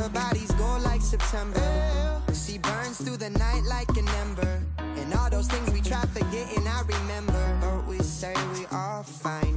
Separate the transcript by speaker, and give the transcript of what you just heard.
Speaker 1: Her body's gold like September. She burns through the night like an ember. And all those things we try forgetting, I remember. But we say we all fine.